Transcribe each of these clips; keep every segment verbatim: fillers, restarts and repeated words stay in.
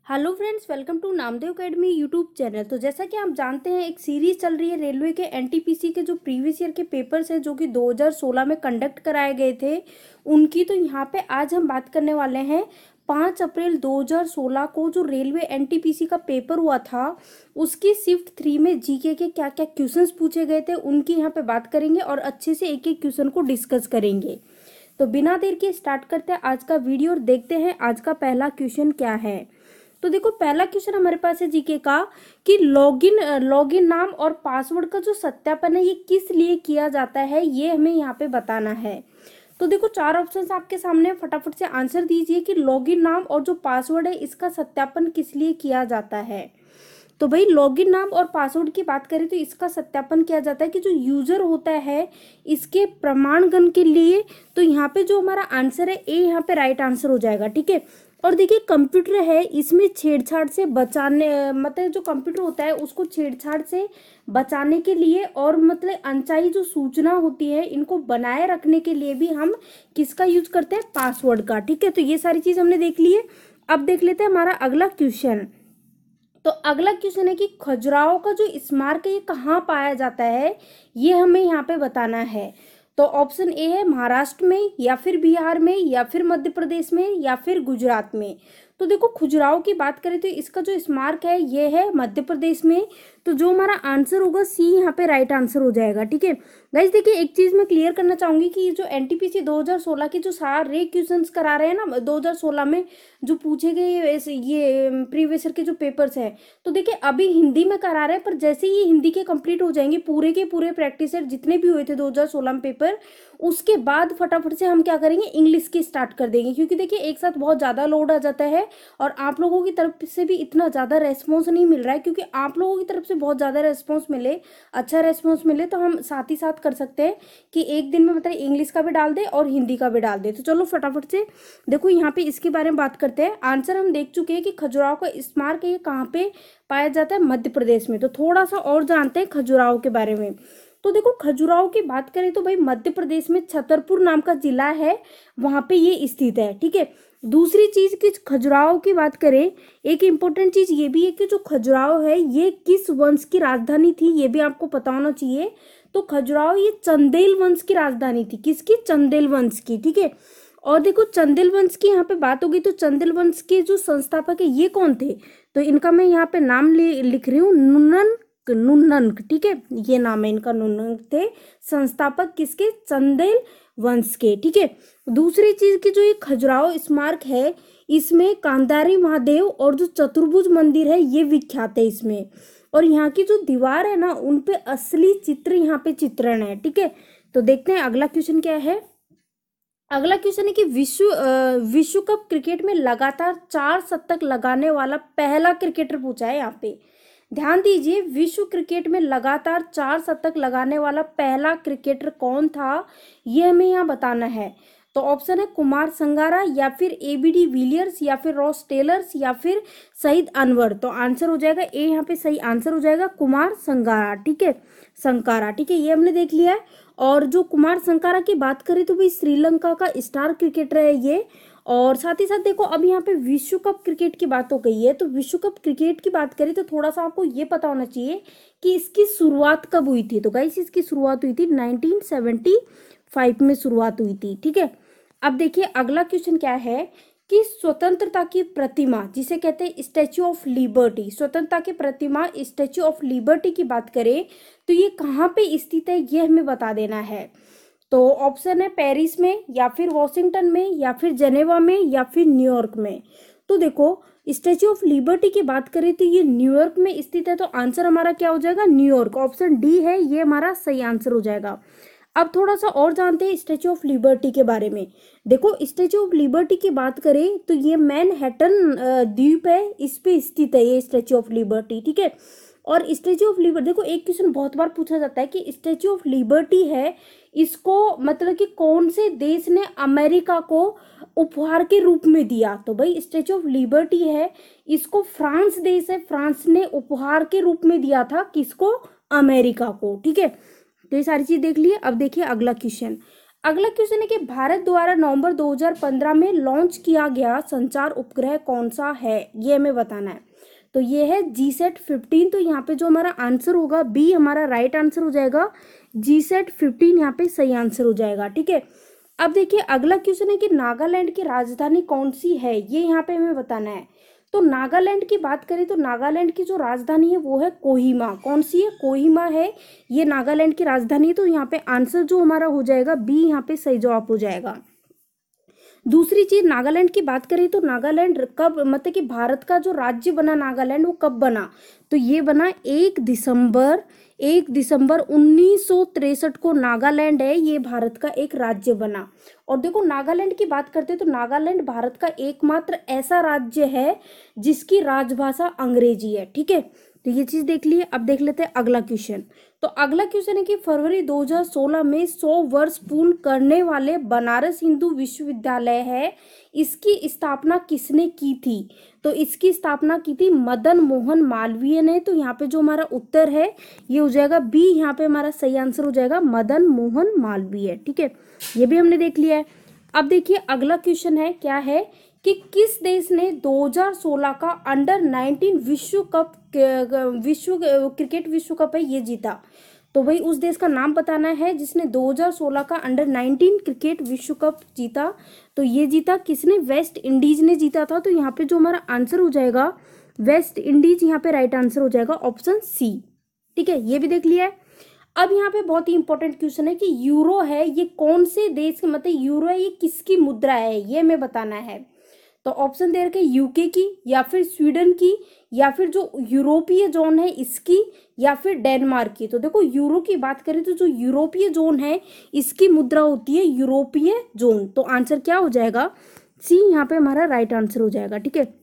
Hello friends, welcome to Namdev academy YouTube channel. तो जैसा कि आप जानते हैं, एक सीरीज चल रही है रेलवे के एनटीपीसी के जो प्रीवियस ईयर के पेपर्स हैं जो कि दो हज़ार सोलह में कंडक्ट कराए गए थे उनकी। तो यहाँ पे आज हम बात करने वाले हैं पाँच अप्रैल दो हज़ार सोलह को जो रेलवे एनटीपीसी का पेपर हुआ था उसकी शिफ्ट थ्री में जीके के क्या क्या क्वेश्चंस पूछे गए थे उनकी यहाँ पे बात करेंगे और अच्छे से एक एक क्वेश्चन को डिस्कस करेंगे। तो बिना देर के स्टार्ट करते हैं आज का वीडियो और देखते हैं आज का पहला क्वेश्चन क्या है। तो देखो, पहला क्वेश्चन हमारे पास है जीके का कि लॉगिन लॉगिन नाम और पासवर्ड का जो सत्यापन है ये किस लिए किया जाता है, ये हमें यहाँ पे बताना है। तो देखो, चार ऑप्शंस आपके सामने, फटाफट से आंसर दीजिए कि लॉगिन नाम और जो पासवर्ड है इसका सत्यापन किस लिए किया जाता है। तो भाई, लॉगिन नाम और पासवर्ड की बात करें तो इसका सत्यापन किया जाता है कि जो यूजर होता है इसके प्रमाणगण के लिए। तो यहाँ पे जो हमारा आंसर है ए यहाँ पे राइट आंसर हो जाएगा, ठीक है। और देखिए, कंप्यूटर है इसमें छेड़छाड़ से बचाने, मतलब जो कंप्यूटर होता है उसको छेड़छाड़ से बचाने के लिए और मतलब अनचाही जो सूचना होती है इनको बनाए रखने के लिए भी हम किसका यूज करते हैं, पासवर्ड का, ठीक है। तो ये सारी चीज हमने देख ली है। अब देख लेते हैं हमारा अगला क्वेश्चन। तो अगला क्वेश्चन है कि खजुराहो का जो स्मारक है ये कहाँ पाया जाता है, ये हमें यहाँ पे बताना है। तो ऑप्शन ए है महाराष्ट्र में, या फिर बिहार में, या फिर मध्य प्रदेश में, या फिर गुजरात में। तो देखो, खजुराहो की बात करें तो इसका जो स्मारक है ये है मध्य प्रदेश में। तो जो हमारा आंसर होगा सी यहाँ पे राइट आंसर हो जाएगा, ठीक है। गाइस देखिए, एक चीज मैं क्लियर करना चाहूंगी कि ये जो एनटीपीसी दो हज़ार सोलह के जो सारे क्वेश्चंस करा रहे हैं ना दो हज़ार सोलह में जो पूछे गए ये प्रीवियस ईयर के जो पेपर्स हैं, तो देखिए अभी हिंदी में करा रहे हैं, पर जैसे ही हिंदी के कंप्लीट हो जाएंगे पूरे के पूरे प्रैक्टिस सेट जितने भी हुए थे दो हज़ार सोलह में पेपर, उसके बाद फटाफट से हम क्या करेंगे, इंग्लिश की स्टार्ट कर देंगे। क्योंकि देखिए एक साथ बहुत ज्यादा लोड आ जाता है और आप लोगों की तरफ से भी इतना ज्यादा रेस्पॉन्स नहीं मिल रहा है। क्योंकि आप लोगों की तरफ से बहुत ज्यादा रेस्पॉन्स मिले, अच्छा रेस्पॉन्स मिले, तो हम साथ ही साथ कर सकते हैं कि एक दिन में मतलब इंग्लिश का भी डाल दे और हिंदी का भी डाल दे। तो चलो फटाफट से देखो यहाँ पे इसके बारे में बात करते हैं। आंसर हम देख चुके हैं कि खजुराहो का स्मारक है ये कहाँ पे पाया जाता है, मध्य प्रदेश में। तो थोड़ा सा और जानते हैं खजुराहो के बारे में। तो देखो, खजुराहो की बात करें तो भाई मध्य प्रदेश में छतरपुर नाम का जिला है, वहां पे ये स्थित है, ठीक है। दूसरी चीज कि खजुराहो की बात करें, एक इंपॉर्टेंट चीज ये भी है कि जो खजुराहो है ये किस वंश की राजधानी थी, ये भी आपको पता होना चाहिए। तो खजुराहो ये चंदेल वंश की राजधानी थी, किसकी, चंदेल वंश की, ठीक है। और देखो, चंदेल वंश की यहाँ पे बात होगी तो चंदेल वंश के जो संस्थापक है ये कौन थे, तो इनका मैं यहाँ पे नाम लिख रही हूँ, नुनन नुनंक, ठीक है, ये नाम है इनका, नुनंक थे संस्थापक किसके, चंदेल वंश के, ठीक है। दूसरी चीज की जो ये खजुराहो स्मारक है इसमें कांधारी महादेव और जो चतुर्भुज मंदिर है ये विख्यात है इसमें। और यहाँ की जो दीवार है ना उनपे असली चित्र यहाँ पे चित्रण है, ठीक है। तो देखते हैं अगला क्वेश्चन क्या है। अगला क्वेश्चन है कि विश्व विश्व कप क्रिकेट में लगातार चार शतक लगाने वाला पहला क्रिकेटर पूछा है यहाँ पे। ध्यान दीजिए, विश्व क्रिकेट में लगातार चार शतक लगाने वाला पहला क्रिकेटर कौन था, ये हमें यहाँ बताना है। तो ऑप्शन है कुमार संगारा, या फिर एबीडी विलियर्स, या फिर रॉस टेलर्स, या फिर सईद अनवर। तो आंसर हो जाएगा ए, यहाँ पे सही आंसर हो जाएगा कुमार संगारा, ठीक है, संकारा, ठीक है, ये हमने देख लिया है। और जो कुमार संकारा की बात करें तो भाई श्रीलंका का स्टार क्रिकेटर है ये। और साथ ही साथ देखो, अब यहाँ पे विश्व कप क्रिकेट की बात हो गई है, तो विश्व कप क्रिकेट की बात करें तो थोड़ा सा आपको ये पता होना चाहिए कि इसकी शुरुआत कब हुई थी। तो गाइस, इसकी शुरुआत हुई थी नाइनटीन सेवेंटी फाइव में शुरुआत हुई थी, ठीक है। अब देखिए अगला क्वेश्चन क्या है कि स्वतंत्रता की प्रतिमा जिसे कहते हैं स्टैच्यू ऑफ लिबर्टी, स्वतंत्रता की प्रतिमा स्टैच्यू ऑफ लिबर्टी की बात करें तो ये कहाँ पे स्थित है, ये हमें बता देना है। तो ऑप्शन है पेरिस में, या फिर वॉशिंगटन में, या फिर जेनेवा में, या फिर न्यूयॉर्क में। तो देखो, स्टैच्यू ऑफ लिबर्टी की बात करें तो ये न्यूयॉर्क में स्थित है, तो आंसर हमारा क्या हो जाएगा, न्यूयॉर्क, ऑप्शन डी है ये हमारा सही आंसर हो जाएगा। अब थोड़ा सा और जानते हैं स्टैच्यू ऑफ लिबर्टी के बारे में। देखो, स्टैच्यू ऑफ लिबर्टी की बात करें तो ये मैनहट्टन द्वीप है, इस पे स्थित है ये स्टैच्यू ऑफ लिबर्टी, ठीक है। और स्टैच्यू ऑफ लिबर्टी, देखो एक क्वेश्चन बहुत बार पूछा जाता है कि स्टैच्यू ऑफ लिबर्टी है इसको मतलब कि कौन से देश ने अमेरिका को उपहार के रूप में दिया। तो भाई स्टैच्यू ऑफ लिबर्टी है इसको फ्रांस देश है, फ्रांस ने उपहार के रूप में दिया था किसको, अमेरिका को, ठीक है। तो ये सारी चीज देख लिए। अब देखिए अगला क्वेश्चन। अगला क्वेश्चन है कि भारत द्वारा नवंबर दो हज़ार पंद्रह में लॉन्च किया गया संचार उपग्रह कौन सा है, ये हमें बताना है। तो ये है जी सेट फिफ्टीन। तो यहाँ पे जो हमारा आंसर होगा बी हमारा राइट आंसर हो जाएगा, जी सेट फिफ्टीन यहाँ पे सही आंसर हो जाएगा। ठीक है, अब देखिए अगला क्वेश्चन है कि नागालैंड की राजधानी कौन सी है, ये यहाँ पे हमें बताना है। तो नागालैंड की बात करें तो नागालैंड की जो राजधानी है वो है कोहिमा। कौन सी है, कोहिमा है, ये नागालैंड की राजधानी है। तो यहाँ पे आंसर जो हमारा हो जाएगा बी यहाँ पे सही जवाब हो जाएगा। दूसरी चीज, नागालैंड की बात करें तो नागालैंड कब, मतलब कि भारत का जो राज्य बना नागालैंड वो कब बना, तो ये बना एक दिसंबर एक दिसंबर उन्नीस सौ तिरसठ को नागालैंड है ये भारत का एक राज्य बना। और देखो नागालैंड की बात करते हैं तो नागालैंड भारत का एकमात्र ऐसा राज्य है जिसकी राजभाषा अंग्रेजी है। ठीक है, तो ये चीज देख लिए। अब देख लेते हैं अगला क्वेश्चन। तो अगला क्वेश्चन है कि फरवरी दो हज़ार सोलह में सौ वर्ष पूर्ण करने वाले बनारस हिंदू विश्वविद्यालय है, इसकी स्थापना किसने की थी, तो इसकी स्थापना की थी मदन मोहन मालवीय ने। तो यहाँ पे जो हमारा उत्तर है ये हो जाएगा बी, यहाँ पे हमारा सही आंसर हो जाएगा मदन मोहन मालवीय। ठीक है, ये भी हमने देख लिया है। अब देखिए अगला क्वेश्चन है, क्या है कि किस देश ने दो हज़ार सोलह का अंडर नाइनटीन विश्व कप, विश्व क्रिकेट विश्व कप है ये जीता। तो भाई उस देश का नाम बताना है जिसने दो हज़ार सोलह का अंडर नाइनटीन क्रिकेट विश्व कप जीता। तो ये जीता किसने, वेस्ट इंडीज ने जीता था। तो यहाँ पे जो हमारा आंसर हो जाएगा वेस्ट इंडीज, यहाँ पे राइट आंसर हो जाएगा ऑप्शन सी। ठीक है, ये भी देख लिया है। अब यहाँ पे बहुत ही इंपॉर्टेंट क्वेश्चन है कि यूरो है ये कौन से देश के, मतलब यूरो है ये किसकी मुद्रा है, ये हमें बताना है। तो ऑप्शन दे रखे यूके की, या फिर स्वीडन की, या फिर जो यूरोपीय जोन है इसकी, या फिर डेनमार्क की। तो देखो यूरो की बात करें तो जो यूरोपीय जोन है इसकी मुद्रा होती है यूरोपीय जोन। तो आंसर क्या हो जाएगा, सी यहाँ पे हमारा राइट आंसर हो जाएगा। ठीक है,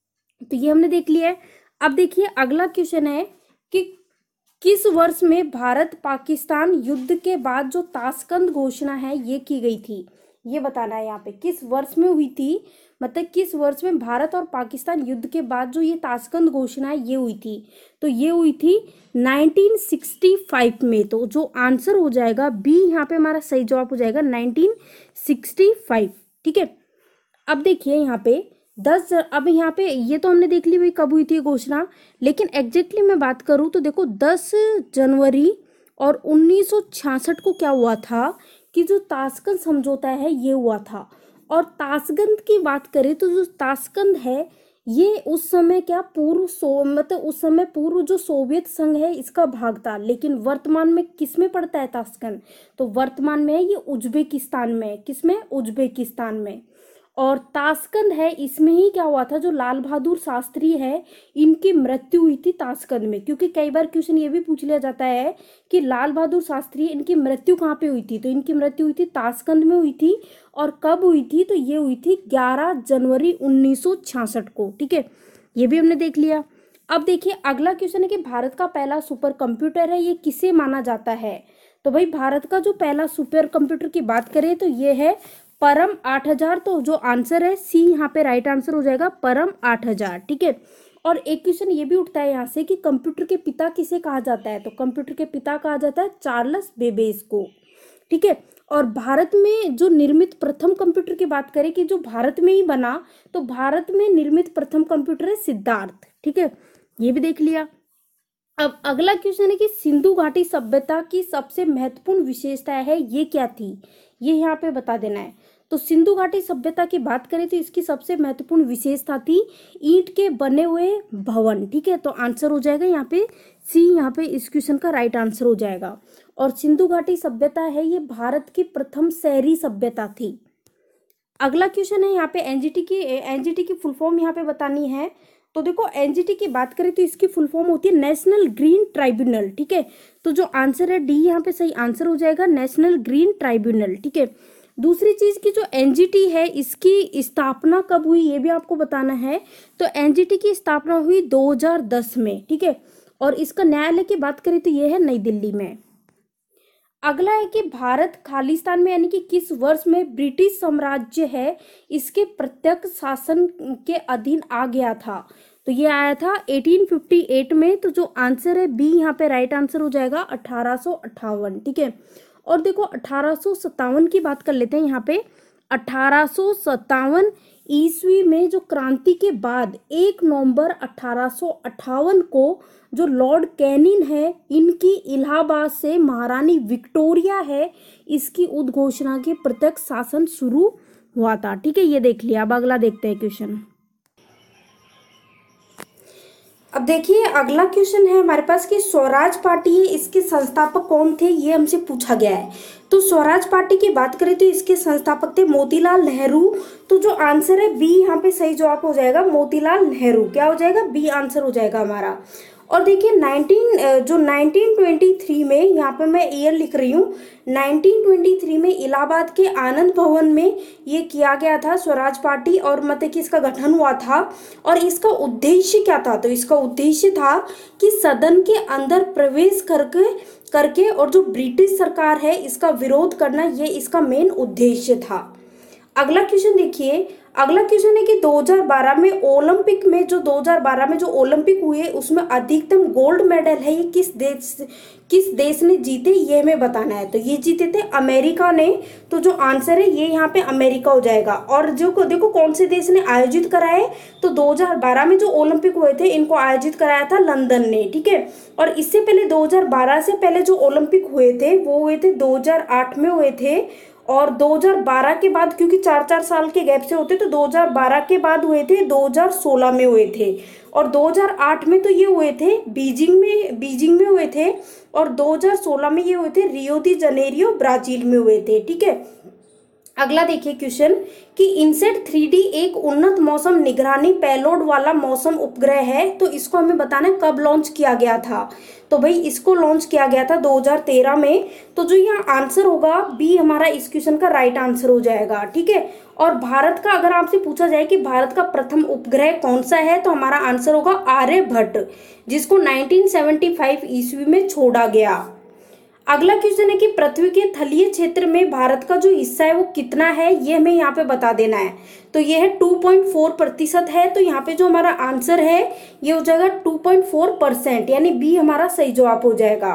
तो ये हमने देख लिया है। अब देखिए अगला क्वेश्चन है कि किस वर्ष में भारत पाकिस्तान युद्ध के बाद जो ताशकंद घोषणा है ये की गई थी, ये बताना है। यहाँ पे किस वर्ष में हुई थी, मतलब किस वर्ष में भारत और पाकिस्तान युद्ध के बाद जो ये ताशकंद घोषणा है ये हुई थी, तो ये हुई थी नाइनटीन सिक्सटी फाइव में। तो जो आंसर हो जाएगा बी, यहाँ पे हमारा सही जवाब हो जाएगा नाइनटीन सिक्सटी फाइव। ठीक है, अब देखिए यहाँ पे दस, अब यहाँ पे ये तो हमने देख ली भाई कब हुई थी घोषणा, लेकिन एग्जैक्टली मैं बात करूँ तो देखो दस जनवरी और उन्नीस सौ छियासठ को क्या हुआ था कि जो ताशकंद समझौता है ये हुआ था। और ताशकंद की बात करें तो जो ताशकंद है ये उस समय क्या पूर्व सो मतलब उस समय पूर्व जो सोवियत संघ है इसका भाग था, लेकिन वर्तमान में किस में पड़ता है ताशकंद, तो वर्तमान में है ये उज्बेकिस्तान में, किसमें, उज्बेकिस्तान में। और ताशकंद है इसमें ही क्या हुआ था, जो लाल बहादुर शास्त्री है इनकी मृत्यु हुई थी ताशकंद में। क्योंकि कई बार क्वेश्चन ये भी पूछ लिया जाता है कि लाल बहादुर शास्त्री इनकी मृत्यु कहाँ पे हुई थी, तो इनकी मृत्यु हुई थी ताशकंद में हुई थी। और कब हुई थी, तो ये हुई थी ग्यारह जनवरी उन्नीस सौ छियासठ को। ठीक है, ये भी हमने देख लिया। अब देखिए अगला क्वेश्चन है कि भारत का पहला सुपर कंप्यूटर है ये किसे माना जाता है। तो भाई भारत का जो पहला सुपर कंप्यूटर की बात करें तो ये है परम आठ हजार। तो जो आंसर है सी यहाँ पे राइट आंसर हो जाएगा परम आठ हजार। ठीक है, और एक क्वेश्चन ये भी उठता है यहाँ से कि कंप्यूटर के पिता किसे कहा जाता है, तो कंप्यूटर के पिता कहा जाता है चार्ल्स बेबेज को। ठीक है, और भारत में जो निर्मित प्रथम कंप्यूटर की बात करें कि जो भारत में ही बना, तो भारत में निर्मित प्रथम कंप्यूटर है सिद्धार्थ। ठीक है, ये भी देख लिया। अब अगला क्वेश्चन है कि सिंधु घाटी सभ्यता की सबसे महत्वपूर्ण विशेषता है ये क्या थी, ये यहाँ पे बता देना है। तो सिंधु घाटी सभ्यता की बात करें तो इसकी सबसे महत्वपूर्ण विशेषता थी ईंट के बने हुए भवन। ठीक है, तो आंसर हो जाएगा यहाँ पे सी, यहाँ पे इस क्वेश्चन का राइट आंसर हो जाएगा। और सिंधु घाटी सभ्यता है ये भारत की प्रथम शहरी सभ्यता थी। अगला क्वेश्चन है यहाँ पे एनजीटी की एनजीटी की फुल फॉर्म यहाँ पे बतानी है। तो देखो एनजीटी की बात करें तो इसकी फुल फॉर्म होती है नेशनल ग्रीन ट्राइब्यूनल। ठीक है, तो जो आंसर है डी यहाँ पे सही आंसर हो जाएगा नेशनल ग्रीन ट्राइब्यूनल। ठीक है, दूसरी चीज की जो एनजीटी है इसकी स्थापना कब हुई ये भी आपको बताना है। तो एनजीटी की स्थापना हुई दो हज़ार दस में। ठीक है, और इसका न्यायालय की बात करें तो ये है नई दिल्ली में। अगला है कि भारत खालिस्तान में यानी कि किस वर्ष में ब्रिटिश साम्राज्य है इसके प्रत्यक्ष शासन के अधीन आ गया था, तो ये आया था अठारह सौ अट्ठावन में। तो जो आंसर है बी यहाँ पे राइट आंसर हो जाएगा अठारह सौ अट्ठावन। ठीक है, और देखो अठारह सौ सत्तावन की बात कर लेते हैं यहाँ पे। अठारह सौ सत्तावन ईस्वी में जो क्रांति के बाद एक नवंबर अठारह सौ अट्ठावन को जो लॉर्ड कैनिंग है, इनकी इलाहाबाद से महारानी विक्टोरिया है, इसकी उद्घोषणा के प्रत्यक्ष शासन शुरू हुआ था। ठीक है, ये देख लिया। अब अगला देखते हैं क्वेश्चन। अब देखिए अगला क्वेश्चन है हमारे पास कि स्वराज पार्टी है, इसके संस्थापक कौन थे, ये हमसे पूछा गया है। तो स्वराज पार्टी की बात करें तो इसके संस्थापक थे मोतीलाल नेहरू। तो जो आंसर है बी यहाँ पे सही जवाब हो जाएगा, मोतीलाल नेहरू। क्या हो जाएगा, बी आंसर हो जाएगा हमारा। और देखिए नाइनटीन जो नाइनटीन ट्वेंटी थ्री में, यहाँ पे मैं ईयर लिख रही हूँ, नाइनटीन ट्वेंटी थ्री में इलाहाबाद के आनंद भवन में ये किया गया था स्वराज पार्टी, और मतलब कि इसका गठन हुआ था। और इसका उद्देश्य क्या था, तो इसका उद्देश्य था कि सदन के अंदर प्रवेश करके करके और जो ब्रिटिश सरकार है इसका विरोध करना, ये इसका मेन उद्देश्य था। अगला क्वेश्चन देखिए, अगला क्वेश्चन है कि दो हज़ार बारह में ओलंपिक में जो दो हज़ार बारह में जो ओलंपिक हुए उसमें अधिकतम गोल्ड मेडल है ये किस देश किस देश ने जीते, ये हमें बताना है। तो ये जीते थे अमेरिका ने। तो जो आंसर है ये यहाँ पे अमेरिका हो जाएगा। और जो को देखो कौन से देश ने आयोजित कराए, तो दो हज़ार बारह में जो ओलंपिक हुए थे इनको आयोजित कराया था लंदन ने। ठीक है, और इससे पहले दो हज़ार बारह से पहले जो ओलंपिक हुए थे वो हुए थे दो हज़ार आठ में हुए थे। और दो हज़ार बारह के बाद, क्योंकि चार चार साल के गैप से होते, तो दो हज़ार बारह के बाद हुए थे दो हज़ार सोलह में हुए थे। और दो हज़ार आठ में तो ये हुए थे बीजिंग में बीजिंग में हुए थे। और दो हज़ार सोलह में ये हुए थे रियो दी जनेरियो ब्राजील में हुए थे। ठीक है, अगला देखिए क्वेश्चन कि इनसेट थ्री डी एक उन्नत मौसम निगरानी पेलोड वाला मौसम उपग्रह है। तो इसको हमें बताना है कब लॉन्च किया गया था। तो भाई इसको लॉन्च किया गया था दो हज़ार तेरह में। तो जो यहाँ आंसर होगा बी हमारा इस क्वेश्चन का राइट आंसर हो जाएगा। ठीक है, और भारत का अगर आपसे पूछा जाए कि भारत का प्रथम उपग्रह कौन सा है, तो हमारा आंसर होगा आर्यभट्ट, जिसको नाइनटीन सेवेंटी फाइव ईस्वी में छोड़ा गया। अगला क्वेश्चन है कि पृथ्वी के थलीय क्षेत्र में भारत का जो हिस्सा है वो कितना है, ये हमें यहाँ पे बता देना है। तो ये है टू पॉइंट फोर प्रतिशत है। तो यहाँ पे जो हमारा आंसर है ये हो जाएगा टू पॉइंट फोर परसेंट, यानी बी हमारा सही जवाब हो जाएगा।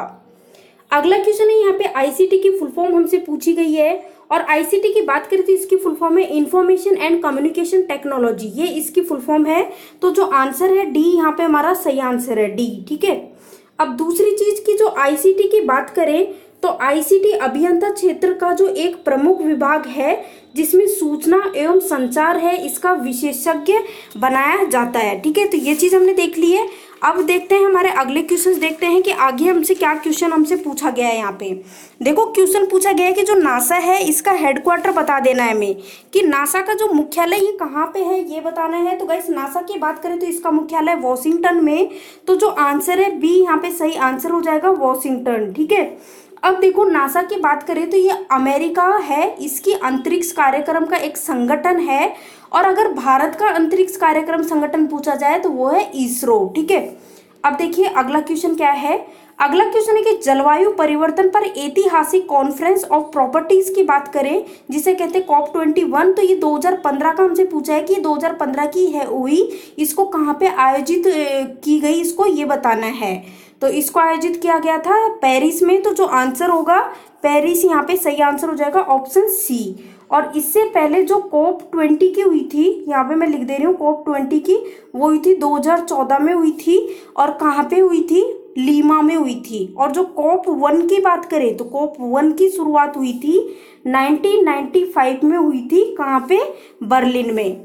अगला क्वेश्चन है यहाँ पे आईसीटी की फुल फॉर्म हमसे पूछी गई है। और आईसीटी की बात करें तो इसकी फुल फॉर्म है इंफॉर्मेशन एंड कम्युनिकेशन टेक्नोलॉजी, ये इसकी फुल फॉर्म है। तो जो आंसर है डी यहाँ पे हमारा सही आंसर है, डी। ठीक है, अब दूसरी चीज की जो आईसीटी की बात करें तो आईसीटी अभियंता क्षेत्र का जो एक प्रमुख विभाग है जिसमें सूचना एवं संचार है, इसका विशेषज्ञ बनाया जाता है। ठीक है, तो ये चीज हमने देख ली है। अब देखते हैं हमारे अगले क्वेश्चन, देखते हैं कि आगे हमसे क्या क्वेश्चन हमसे पूछा गया है। यहाँ पे देखो क्वेश्चन पूछा गया है कि जो नासा है इसका हेडक्वार्टर बता देना है हमें, कि नासा का जो मुख्यालय ये कहाँ पे है ये बताना है। तो गाइस नासा की बात करें तो इसका मुख्यालय वॉशिंगटन में। तो जो आंसर है बी यहाँ पे सही आंसर हो जाएगा, वॉशिंगटन। ठीक है, अब देखो नासा की बात करें तो ये अमेरिका है, इसकी अंतरिक्ष कार्यक्रम का एक संगठन है। और अगर भारत का अंतरिक्ष कार्यक्रम संगठन पूछा जाए तो वो है इसरो। ठीक है, अब देखिए अगला क्वेश्चन क्या है। अगला क्वेश्चन है कि जलवायु परिवर्तन पर ऐतिहासिक कॉन्फ्रेंस ऑफ प्रॉपर्टीज की बात करें जिसे कहते हैं कॉप ट्वेंटी वन। तो ये दो हज़ार पंद्रह का हमसे पूछा है कि दो हज़ार पंद्रह की है हुई, इसको कहाँ पे आयोजित की गई, इसको ये बताना है। तो इसको आयोजित किया गया था पेरिस में। तो जो आंसर होगा पेरिस, यहाँ पे सही आंसर हो जाएगा ऑप्शन सी। और इससे पहले जो कोप ट्वेंटी की हुई थी, यहाँ पे मैं लिख दे रही हूँ कोप ट्वेंटी की, वो हुई थी दो हज़ार चौदह में हुई थी। और कहाँ पे हुई थी, लीमा में हुई थी। और जो कोप वन की बात करें तो कोप वन की शुरुआत हुई थी नाइनटीन नाइंटी फाइव में हुई थी, कहाँ पे, बर्लिन में।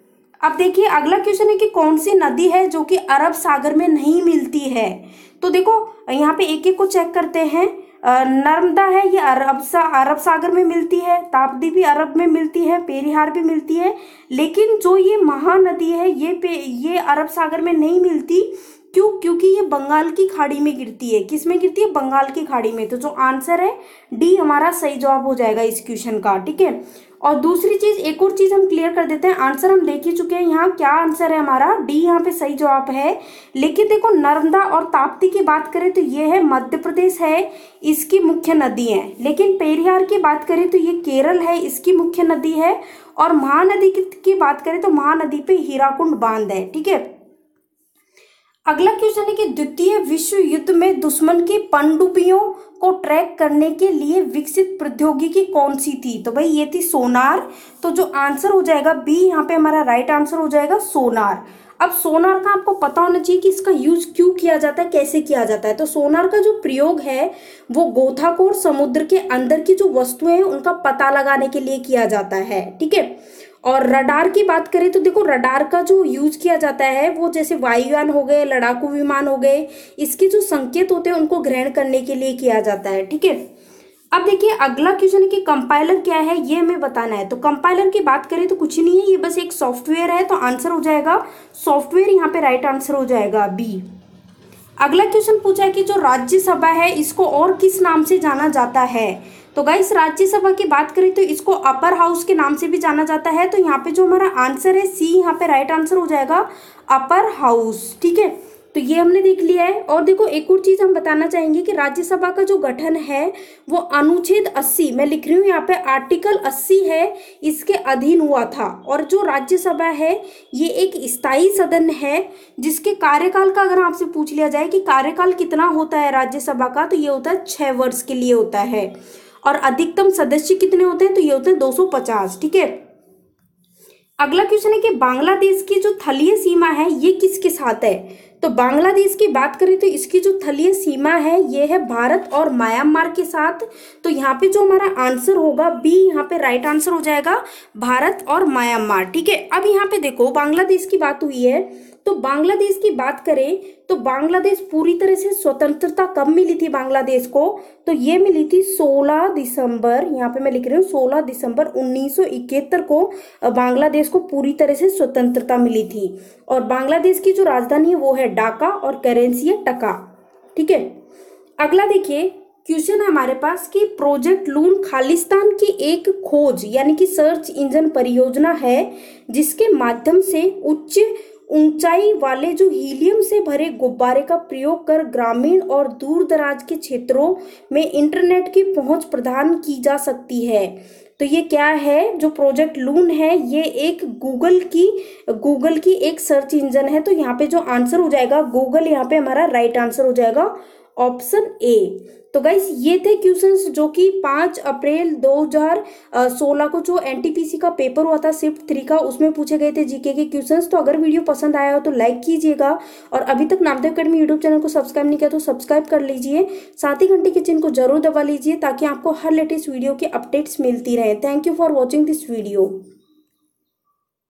अब देखिए अगला क्वेश्चन है कि कौन सी नदी है जो कि अरब सागर में नहीं मिलती है। तो देखो यहाँ पे एक एक को चेक करते हैं। नर्मदा है ये अरब सा अरब सागर में मिलती है, ताप्ती भी अरब में मिलती है, पेरियार भी मिलती है। लेकिन जो ये महानदी है ये पे ये अरब सागर में नहीं मिलती। क्यों? क्योंकि ये बंगाल की खाड़ी में गिरती है। किस में गिरती है? बंगाल की खाड़ी में। तो जो आंसर है डी हमारा सही जवाब हो जाएगा इस क्वेश्चन का। ठीक है, और दूसरी चीज, एक और चीज हम क्लियर कर देते हैं। आंसर हम देख ही चुके हैं, यहाँ क्या आंसर है हमारा, डी यहाँ पे सही जवाब है। लेकिन देखो नर्मदा और ताप्ती की बात करें तो ये है मध्य प्रदेश है, इसकी मुख्य नदी है। लेकिन पेरियार की बात करें तो ये केरल है, इसकी मुख्य नदी है। और महानदी की बात करें तो महानदी पे हीराकुंड बांध है। ठीक है, अगला क्वेश्चन है कि द्वितीय विश्व युद्ध में दुश्मन की पनडुब्बियों को ट्रैक करने के लिए विकसित प्रौद्योगिकी कौन सी थी? तो भाई ये थी सोनार। तो जो आंसर हो जाएगा बी यहाँ पे हमारा राइट आंसर हो जाएगा सोनार। अब सोनार का आपको पता होना चाहिए कि इसका यूज क्यों किया जाता है, कैसे किया जाता है। तो सोनार का जो प्रयोग है वो गोताखोर समुद्र के अंदर की जो वस्तुएं हैं उनका पता लगाने के लिए किया जाता है, ठीक है। और रडार की बात करें तो देखो रडार का जो यूज किया जाता है वो जैसे वायुयान हो गए, लड़ाकू विमान हो गए, इसके जो संकेत होते हैं उनको ग्रहण करने के लिए किया जाता है, ठीक है। अब देखिए अगला क्वेश्चन है कि कंपाइलर क्या है, ये हमें बताना है। तो कंपाइलर की बात करें तो कुछ नहीं है, ये बस एक सॉफ्टवेयर है। तो आंसर हो जाएगा सॉफ्टवेयर, यहाँ पे राइट आंसर हो जाएगा बी। अगला क्वेश्चन पूछा है कि जो राज्यसभा है इसको और किस नाम से जाना जाता है। तो गाइस राज्यसभा की बात करें तो इसको अपर हाउस के नाम से भी जाना जाता है। तो यहाँ पे जो हमारा आंसर है सी, यहाँ पे राइट आंसर हो जाएगा अपर हाउस, ठीक है। तो ये हमने देख लिया है। और देखो एक और चीज हम बताना चाहेंगे कि राज्यसभा का जो गठन है वो अनुच्छेद अस्सी, मैं लिख रही हूँ यहाँ पे आर्टिकल अस्सी है, इसके अधीन हुआ था। और जो राज्यसभा है ये एक स्थायी सदन है जिसके कार्यकाल का अगर आपसे पूछ लिया जाए कि कार्यकाल कितना होता है राज्यसभा का, तो ये होता है छह वर्ष के लिए होता है। और अधिकतम सदस्य कितने होते हैं, तो ये होते हैं दो सौ पचास, ठीक है। अगला क्वेश्चन है कि बांग्लादेश की जो थलीय सीमा है ये किसके साथ है। तो बांग्लादेश की बात करें तो इसकी जो थलीय सीमा है ये है भारत और म्यांमार के साथ। तो यहाँ पे जो हमारा आंसर होगा बी, यहाँ पे राइट आंसर हो जाएगा भारत और म्यांमार, ठीक है। अब यहाँ पे देखो बांग्लादेश की बात हुई है, तो बांग्लादेश की बात करें तो बांग्लादेश पूरी तरह से स्वतंत्रता कब मिली थी बांग्लादेश को, तो ये मिली थी सोलह दिसंबर, यहाँ पे मैं लिख रही हूँ सोलह दिसंबर उन्नीस सौ इकहत्तर को बांग्लादेश को पूरी तरह से स्वतंत्रता मिली थी। और बांग्लादेश की जो राजधानी है वो है ढाका और करेंसी है टका, ठीक है। अगला देखिए क्वेश्चन है हमारे पास कि प्रोजेक्ट लून खालिस्तान की एक खोज यानी कि सर्च इंजन परियोजना है जिसके माध्यम से उच्च ऊंचाई वाले जो हीलियम से भरे गुब्बारे का प्रयोग कर ग्रामीण और दूर दराज के क्षेत्रों में इंटरनेट की पहुंच प्रदान की जा सकती है। तो ये क्या है, जो प्रोजेक्ट लून है ये एक गूगल की गूगल की एक सर्च इंजन है। तो यहाँ पे जो आंसर हो जाएगा गूगल, यहाँ पे हमारा राइट आंसर हो जाएगा ऑप्शन ए। तो गाइस ये थे क्वेश्चंस जो कि पाँच अप्रैल दो हज़ार सोलह को जो एनटीपीसी का पेपर हुआ था शिफ्ट थ्री का, उसमें पूछे गए थे जीके के क्वेश्चंस। तो अगर वीडियो पसंद आया हो तो लाइक कीजिएगा, और अभी तक नामदेव अकेडमी यूट्यूब चैनल को सब्सक्राइब नहीं किया तो सब्सक्राइब कर लीजिए, साथ ही घंटी के चिन्ह को जरूर दबा लीजिए ताकि आपको हर लेटेस्ट वीडियो के अपडेट्स मिलती रहे। Thank you for watching this video.